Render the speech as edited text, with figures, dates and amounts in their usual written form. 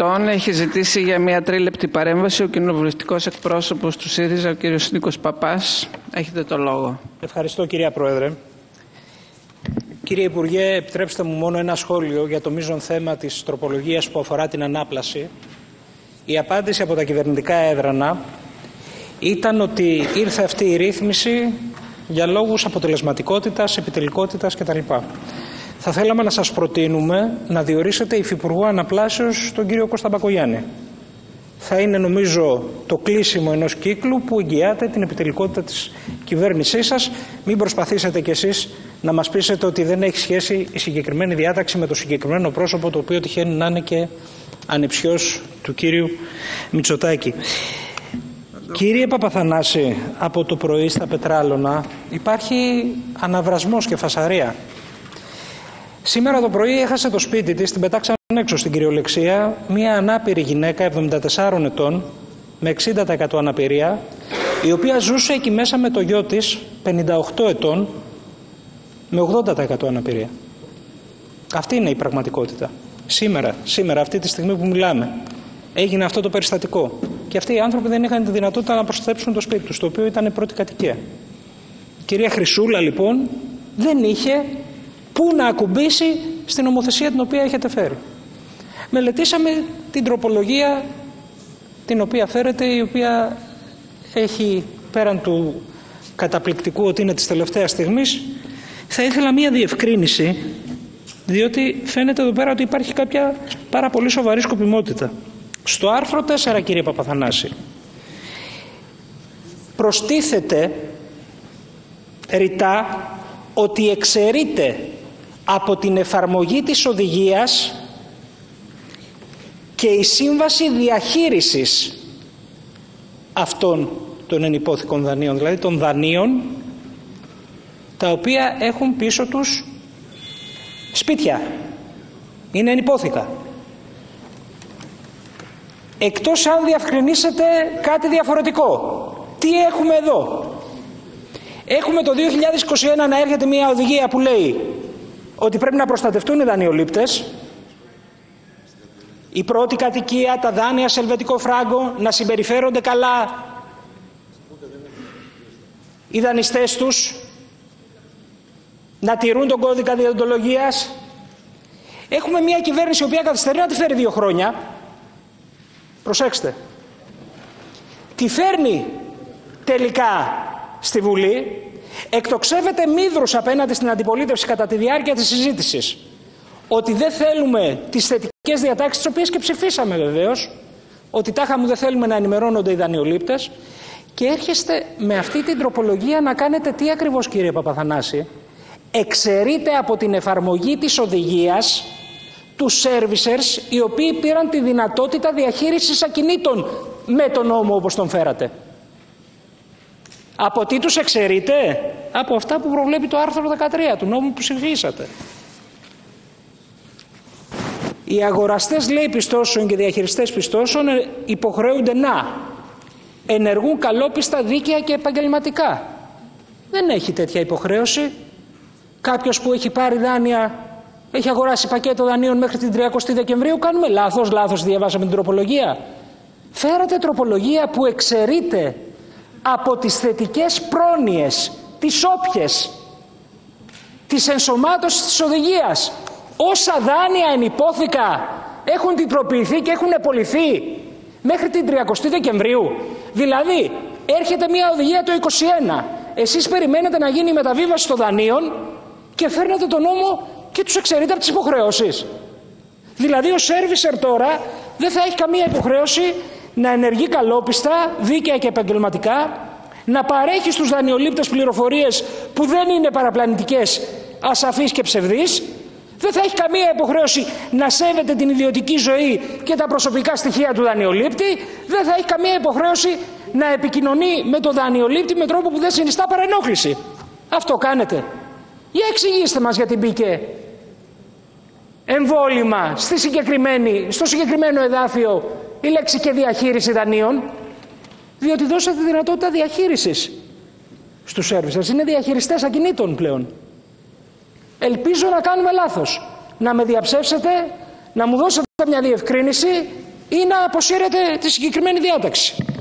Πολιτών έχει ζητήσει για μια τρίλεπτη παρέμβαση ο κοινοβουλευτικός εκπρόσωπος του ΣΥΡΙΖΑ, ο κ. Νίκος Παπάς. Έχετε το λόγο. Ευχαριστώ, κυρία Πρόεδρε. Κύριε Υπουργέ, επιτρέψτε μου μόνο ένα σχόλιο για το μείζον θέμα της τροπολογίας που αφορά την ανάπλαση. Η απάντηση από τα κυβερνητικά έδρανα ήταν ότι ήρθε αυτή η ρύθμιση για λόγους αποτελεσματικότητας, επιτελικότητας κτλ. Θα θέλαμε να σας προτείνουμε να διορίσετε υφυπουργό αναπλάσεως τον κύριο Κώστα Μπακογιάννη. Θα είναι, νομίζω, το κλείσιμο ενός κύκλου που εγγυάται την επιτελικότητα της κυβέρνησής σας. Μην προσπαθήσετε κι εσείς να μας πείσετε ότι δεν έχει σχέση η συγκεκριμένη διάταξη με το συγκεκριμένο πρόσωπο, το οποίο τυχαίνει να είναι και ανιψιός του κύριου Μητσοτάκη. Κύριε Παπαθανάση, από το πρωί στα Πετράλωνα υπάρχει αναβρασμός και φασαρία. Σήμερα το πρωί έχασε το σπίτι της, την πετάξαν έξω στην κυριολεξία, μία ανάπηρη γυναίκα 74 ετών, με 60% αναπηρία, η οποία ζούσε εκεί μέσα με το γιο της, 58 ετών, με 80% αναπηρία. Αυτή είναι η πραγματικότητα. Σήμερα, αυτή τη στιγμή που μιλάμε, έγινε αυτό το περιστατικό. Και αυτοί οι άνθρωποι δεν είχαν τη δυνατότητα να προστατέψουν το σπίτι τους, το οποίο ήταν πρώτη κατοικία. Η κυρία Χρυσούλα, λοιπόν, δεν είχε πού να ακουμπήσει στην νομοθεσία την οποία έχετε φέρει. Μελετήσαμε την τροπολογία την οποία φέρετε, η οποία έχει, πέραν του καταπληκτικού ότι είναι της τελευταίας στιγμής, θα ήθελα μία διευκρίνηση, διότι φαίνεται εδώ πέρα ότι υπάρχει κάποια πάρα πολύ σοβαρή σκοπιμότητα. Στο άρθρο 4, κύριε Παπαθανάση, προστίθεται ρητά ότι εξαιρείται από την εφαρμογή της οδηγίας και η σύμβαση διαχείρισης αυτών των ενυπόθηκων δανείων, δηλαδή των δανείων τα οποία έχουν πίσω τους σπίτια, είναι ενυπόθηκα. Εκτός αν διευκρινίσετε κάτι διαφορετικό. Τι έχουμε εδώ? Έχουμε το 2021 να έρχεται μια οδηγία που λέει ότι πρέπει να προστατευτούν οι δανειολήπτες, η πρώτη κατοικία, τα δάνεια σε ελβετικό φράγκο, να συμπεριφέρονται καλά οι δανειστές τους, να τηρούν τον κώδικα διοντολογίας. Έχουμε μια κυβέρνηση η οποία καθυστερεί να τη φέρει 2 χρόνια. Προσέξτε. Τη φέρνει τελικά στη Βουλή, εκτοξεύεται μύδρους απέναντι στην αντιπολίτευση κατά τη διάρκεια της συζήτησης ότι δεν θέλουμε τις θετικές διατάξεις, τις οποίες και ψηφίσαμε βεβαίως, ότι τάχα μου δεν θέλουμε να ενημερώνονται οι δανειολήπτες, και έρχεστε με αυτή την τροπολογία να κάνετε τι ακριβώς, κύριε Παπαθανάση? Εξαιρείται από την εφαρμογή της οδηγίας τους servicers οι οποίοι πήραν τη δυνατότητα διαχείρισης ακινήτων με τον νόμο όπως τον φέρατε. Από τι τους εξαιρείτε? Από αυτά που προβλέπει το άρθρο 13 του νόμου που ψηφίσατε. Οι αγοραστές, λέει, πιστώσεων και διαχειριστές πιστώσεων υποχρεούνται να ενεργούν καλόπιστα, δίκαια και επαγγελματικά. Δεν έχει τέτοια υποχρέωση. Κάποιος που έχει πάρει δάνεια, έχει αγοράσει πακέτο δανείων μέχρι την 30η Δεκεμβρίου, κάνουμε λάθος διαβάσαμε την τροπολογία? Φέρατε τροπολογία που εξαιρείται από τις θετικές πρόνοιες, τις όποιες, της ενσωμάτωσης της οδηγίας. Όσα δάνεια ενυπόθηκα έχουν τυποποιηθεί και έχουν επολυθεί μέχρι την 30η Δεκεμβρίου. Δηλαδή, έρχεται μια οδηγία το 2021. Εσείς περιμένετε να γίνει η μεταβίβαση των δανείων και φέρνετε τον νόμο και τους εξαιρείτε από τις υποχρεώσεις. Δηλαδή, ο servicer τώρα δεν θα έχει καμία υποχρέωση να ενεργεί καλόπιστα, δίκαια και επαγγελματικά, να παρέχει στους δανειολήπτες πληροφορίες που δεν είναι παραπλανητικές, ασαφείς και ψευδείς. Δεν θα έχει καμία υποχρέωση να σέβεται την ιδιωτική ζωή και τα προσωπικά στοιχεία του δανειολήπτη. Δεν θα έχει καμία υποχρέωση να επικοινωνεί με τον δανειολήπτη με τρόπο που δεν συνιστά παρενόχληση. Αυτό κάνετε? Για εξηγήστε μας γιατί μπήκε εμβόλυμα στο συγκεκριμένο εδάφιο η λέξη και διαχείριση δανείων. Διότι δώσατε δυνατότητα διαχείρισης στους servicers. Είναι διαχειριστές ακινήτων πλέον. Ελπίζω να κάνουμε λάθος. Να με διαψεύσετε, να μου δώσετε μια διευκρίνηση ή να αποσύρετε τη συγκεκριμένη διάταξη.